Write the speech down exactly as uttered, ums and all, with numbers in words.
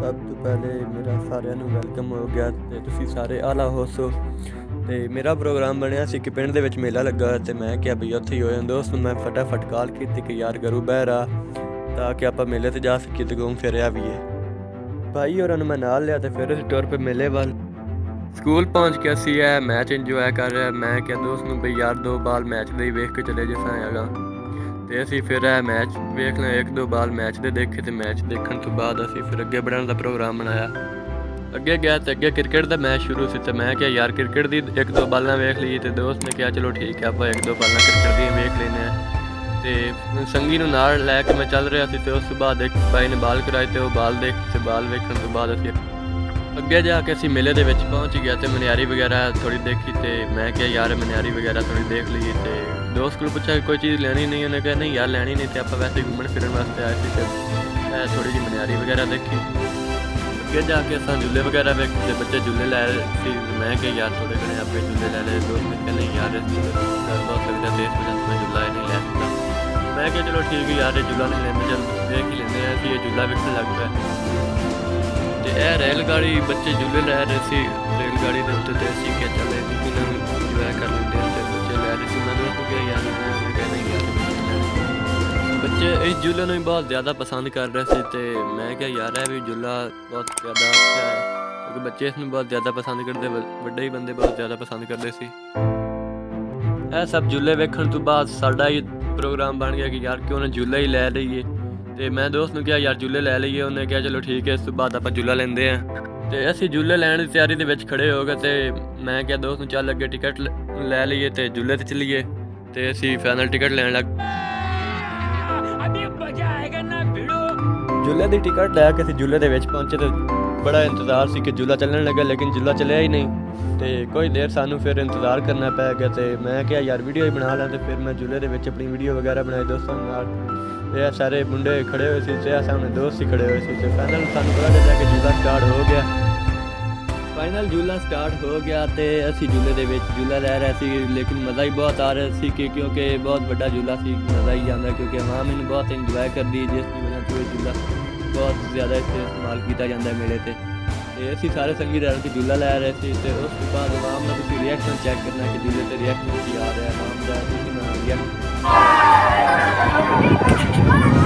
ਸਭ ਤੋਂ ਪਹਿਲੇ ਮੇਰਾ ਸਾਰਿਆਂ ਨੂੰ ਵੈਲਕਮ ਹੋ ਗਿਆ ਤੇ ਤੁਸੀਂ ਸਾਰੇ ਆਲਾ ਹੋਸੋ। ਤੇ ਮੇਰਾ ਪ੍ਰੋਗਰਾਮ ਬਣਿਆ ਸੀ ਕਿ ਪਿੰਡ ਦੇ ਵਿੱਚ ਮੇਲਾ ਲੱਗਾ ਤੇ ਮੈਂ ਕਿਹਾ ਵੀ ਉੱਥੇ ਹੀ ਹੋ ਜਾਂਦਾ। ਦੋਸਤ ਨੂੰ ਮੈਂ ਫਟਾਫਟ ਕਾਲ ਕੀਤੀ ਕਿ ਯਾਰ ਕਰੂ ਬਹਿਰਾ ਤਾਂ ਕਿ ਆਪਾਂ ਮੇਲੇ ਤੇ ਜਾ ਸਕੀਏ ਤੇ ਘੁੰਮ ਫਿਰ ਆਈਏ। ਭਾਈ ਹੋਰਾਂ ਨੂੰ ਮੈਂ ਨਾਲ ਲਿਆ ਤੇ ਫਿਰ ਅਸੀਂ ਟੁਰ ਪਏ ਮੇਲੇ ਵੱਲ। ਸਕੂਲ ਪਹੁੰਚ ਕੇ ਅਸੀਂ ਇਹ ਮੈਚ ਇੰਜੋਏ ਕਰ ਰਿਹਾ। ਮੈਂ ਕਿਹਾ ਦੋਸਤ ਨੂੰ ਬਈ ਯਾਰ ਦੋ ਬਾਲ ਮੈਚ ਦੇ ਹੀ ਵੇਖ ਕੇ ਚਲੇ ਜਿਸਾਂ ਹੈਗਾ ਤੇ ਅਸੀਂ ਫਿਰ ਇਹ ਮੈਚ ਵੇਖ ਲਿਆ। ਇੱਕ ਦੋ ਬਾਲ ਮੈਚ ਦੇ ਦੇਖੇ ਤੇ ਮੈਚ ਦੇਖਣ ਤੋਂ ਬਾਅਦ ਅਸੀਂ ਫਿਰ ਅੱਗੇ ਵਧਣ ਦਾ ਪ੍ਰੋਗਰਾਮ ਬਣਾਇਆ। ਅੱਗੇ ਗਿਆ ਤੇ ਅੱਗੇ ਕ੍ਰਿਕਟ ਦਾ ਮੈਚ ਸ਼ੁਰੂ ਸੀ ਤੇ ਮੈਂ ਕਿਹਾ ਯਾਰ ਕ੍ਰਿਕਟ ਦੀ ਇੱਕ ਦੋ ਬਾਲਾਂ ਵੇਖ ਲਈਏ ਤੇ ਦੋਸਤ ਨੇ ਕਿਹਾ ਚਲੋ ਠੀਕ ਹੈ ਆਪਾਂ ਇੱਕ ਦੋ ਬਾਲਾਂ ਕ੍ਰਿਕਟ ਦੀਆਂ ਵੇਖ ਲੈਂਦੇ ਹਾਂ। ਤੇ ਸੰਗੀ ਨੂੰ ਨਾਲ ਲੈ ਕੇ ਮੈਂ ਚੱਲ ਰਿਹਾ ਸੀ ਤੇ ਉਸ ਤੋਂ ਬਾਅਦ ਇੱਕ ਬਾਈ ਨੇ ਬਾਲ ਕਰਾਈ ਤੇ ਉਹ ਬਾਲ ਦੇਖ ਤੇ ਬਾਲ ਵੇਖਣ ਤੋਂ ਬਾਅਦ ਅਸੀਂ ਅੱਗੇ ਜਾ ਕੇ ਅਸੀਂ ਮੇਲੇ ਦੇ ਵਿੱਚ ਪਹੁੰਚ ਗਿਆ ਤੇ ਮਨਿਆਰੀ ਵਗੈਰਾ ਥੋੜੀ ਦੇਖੀ ਤੇ ਮੈਂ ਕਿਹਾ ਯਾਰ ਮਨਿਆਰੀ ਵਗੈਰਾ ਥੋੜੀ ਦੇਖ ਲਈਏ। ਤੇ ਦੋਸਤ ਕੋਲ ਪੁੱਛਿਆ ਕੋਈ ਚੀਜ਼ ਲੈਣੀ ਨਹੀਂ, ਉਹਨੇ ਕਿਹਾ ਨਹੀਂ ਯਾਰ ਲੈਣੀ ਨਹੀਂ ਤੇ ਆਪਾਂ ਵੈਸੇ ਘੁੰਮਣ ਫਿਰਨ ਵਾਸਤੇ ਆਏ ਸੀ ਤੇ ਮੈਂ ਥੋੜੀ ਜਿਹੀ ਮਨਿਆਰੀ ਵਗੈਰਾ ਦੇਖੀ। ਅੱਗੇ ਜਾ ਕੇ ਅਸਾਂ ਝੂਲੇ ਵਗੈਰਾ ਵੇਖੇ ਤੇ ਬੱਚੇ ਝੂਲੇ ਲੈ ਰਹੇ ਸੀ। ਮੈਂ ਕਿਹਾ ਯਾਰ ਥੋੜੇ ਘਣੇ ਆਪੇ ਝੂਲੇ ਲੈ ਲਏ। ਦੋਸਤ ਨੇ ਕਿਹਾ ਨਹੀਂ ਯਾਰ ਇਸ ਬਹੁਤ ਸਕਦਾ ਤੇ ਇਸ ਵਜ੍ਹਾ ਤੋਂ ਮੈਂ ਝੂਲਾ ਨਹੀਂ ਲੈ ਸਕਦਾ। ਮੈਂ ਕਿਹਾ ਚਲੋ ਠੀਕ ਹੈ ਯਾਰ ਇਹ ਝੂਲਾ ਨਹੀਂ ਲੈਂਦੇ, ਚੱਲ ਦੇਖ ਹੀ ਲੈਂਦੇ ਹਾਂ ਅਸੀਂ ਇਹ ਝੂਲਾ ਵੇਖਣ ਲੱਗ ਪਿਆ। ਤੇ ਇਹ ਰੇਲ ਗਾੜੀ ਬੱਚੇ ਝੂਲੇ ਲੈ ਰਹੇ ਸੀ ਰੇਲ ਗਾੜੀ ਦੇ ਉੱਤੇ ਤੇ ਅਸੀਂ ਕਿਹਾ ਚੱਲ ਇਹਨਾਂ ਨੂੰ ਇੰਜੋਏ ਕਰ ਲੈਂਦੇ ਤੇ ਬੱਚੇ ਲੈ ਰਹੇ ਸੀ। ਮੈਂ ਦੋਸਤ ਨੂੰ ਕਿਹਾ ਯਾਰ ਮੈਂ ਕਿਹਾ ਨਹੀਂ ਯਾਰ ਬੱਚੇ ਇਸ ਝੂਲੇ ਨੂੰ ਹੀ ਬਹੁਤ ਜ਼ਿਆਦਾ ਪਸੰਦ ਕਰ ਰਹੇ ਸੀ ਤੇ ਮੈਂ ਕਿਹਾ ਯਾਰ ਇਹ ਵੀ ਝੂਲਾ ਬਹੁਤ ਜ਼ਿਆਦਾ ਅੱਛਾ ਹੈ ਕਿਉਂਕਿ ਬੱਚੇ ਇਸ ਨੂੰ ਬਹੁਤ ਜ਼ਿਆਦਾ ਪਸੰਦ ਕਰਦੇ, ਵੱਡੇ ਹੀ ਬੰਦੇ ਬਹੁਤ ਜ਼ਿਆਦਾ ਪਸੰਦ ਕਰਦੇ ਸੀ। ਇਹ ਸਭ ਝੂਲੇ ਵੇਖਣ ਤੋਂ ਬਾਅਦ ਸਾਡਾ ਹੀ ਪ੍ਰੋਗਰਾਮ ਬਣ ਗਿਆ ਕਿ ਯਾਰ ਕਿਉਂ ਨਾ ਝੂਲਾ ਹੀ ਲੈ ਲਈਏ। ਤੇ ਮੈਂ ਦੋਸਤ ਨੂੰ ਕਿਹਾ ਯਾਰ ਝੂਲੇ ਲੈ ਲਈਏ। ਉਹਨੇ ਕਿਹਾ ਚਲੋ ਠੀਕ ਹੈ। ਇਸ ਤੋਂ ਬਾਅਦ ਆਪਾਂ ਝੂਲਾ ਲੈਂਦੇ ਹਾਂ ਤੇ ਅਸੀਂ ਝੂਲੇ ਲੈਣ ਦੀ ਤਿਆਰੀ ਦੇ ਵਿੱਚ ਖੜੇ ਹੋ ਗਏ ਤੇ ਮੈਂ ਕਿਹਾ ਦੋਸਤ ਨੂੰ ਚੱਲ ਅੱਗੇ ਟਿਕਟ ਲੈ ਲਈਏ ਤੇ ਝੂਲੇ ਤੇ ਚੱਲੀਏ। ਤੇ ਅਸੀਂ ਫਾਈਨਲ ਟਿਕਟ ਲੈਣ ਲੱਗ ਝੂਲੇ ਦੀ ਟਿਕਟ ਲੈ ਕੇ ਅਸੀਂ ਝੂਲੇ ਦੇ ਵਿੱਚ ਪਹੁੰਚੇ ਤੇ ਬੜਾ ਇੰਤਜ਼ਾਰ ਸੀ ਕਿ ਝੂਲਾ ਚੱਲਣ ਲੱਗਾ ਲੇਕਿਨ ਝੂਲਾ ਚੱਲਿਆ ਹੀ ਨਹੀਂ ਤੇ ਕੁਝ ਦੇਰ ਸਾਨੂੰ ਫਿਰ ਇੰਤਜ਼ਾਰ ਕਰਨਾ ਪੈ ਗਿਆ। ਤੇ ਮੈਂ ਕਿਹਾ ਯਾਰ ਵੀਡੀਓ ਹੀ ਬਣਾ ਲਾਂ ਤੇ ਫਿਰ ਮੈਂ ਝੂਲੇ ਦੇ ਵਿੱਚ ਆਪਣੀ ਵੀਡੀਓ ਵਗੈਰਾ ਬਣਾਈ ਦੋਸਤਾਂ ਨਾਲ। ਇਹ ਸਾਰੇ ਮੁੰਡੇ ਖੜੇ ਹੋਏ ਸੀ ਤੇ ਇਹ ਸਾਹਮਣੇ ਦੋਸਤ ਹੀ ਖੜੇ ਹੋਏ ਸੀ ਤੇ ਫਾਈਨਲ ਸਾਨੂੰ ਪਤਾ ਚੱਲਿਆ ਕਿ ਝੂਲਾ ਸਟਾਰਟ ਹੋ ਗਿਆ। ਫਾਈਨਲ ਝੂਲਾ ਸਟਾਰਟ ਹੋ ਗਿਆ ਤੇ ਅਸੀਂ ਝੂਲੇ ਦੇ ਵਿੱਚ ਝੂਲਾ ਲੈ ਰਹੇ ਸੀ ਲੇਕਿਨ ਮਜ਼ਾ ਹੀ ਬਹੁਤ ਆ ਰਿਹਾ ਸੀ ਕਿ ਕਿਉਂਕਿ ਬਹੁਤ ਵੱਡਾ ਝੂਲਾ ਸੀ। ਮਜ਼ਾ ਹੀ ਆਉਂਦਾ ਕਿਉਂਕਿ ਆਵਾਮ ਇਹਨੂੰ ਬਹੁਤ ਇੰਜੋਏ ਕਰਦੀ ਜਿਸ ਦੀ ਵਜ੍ਹਾ ਤੋਂ ਇਹ ਝੂਲਾ ਬਹੁਤ ਜ਼ਿਆਦਾ ਇੱਥੇ ਇਸਤੇਮਾਲ ਕੀਤਾ ਜਾਂਦਾ ਮੇਲੇ ਤੇ। ਤੇ ਅਸੀਂ ਸਾਰੇ ਸੰਗੀ ਰਲ ਕੇ ਝੂਲਾ ਲੈ ਰਹੇ ਸੀ ਤੇ ਉਸ ਤੋਂ ਬਾਅਦ ਆਵਾਮ ਦਾ ਤੁਸੀਂ ਰਿਐਕਸ਼ਨ ਚੈੱਕ ਕਰਨਾ ਕਿ ਝੂਲੇ ਤੇ ਰਿਐਕਸ਼ਨ ਕੀ ਆ ਰਿਹਾ ਆਵਾਮ ਦਾ। ਤੁਸੀਂ ਨਾ ਰਿਐਕਸ਼ਨ